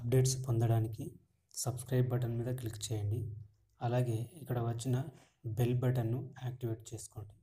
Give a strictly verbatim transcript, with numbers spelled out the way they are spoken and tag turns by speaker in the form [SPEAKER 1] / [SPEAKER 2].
[SPEAKER 1] Updates పొందడానికి subscribe button మీద click చేయండి. అలాగే ఇక్కడ వచ్చిన బెల్ బటన్ను యాక్టివేట్ చేసుకోండి.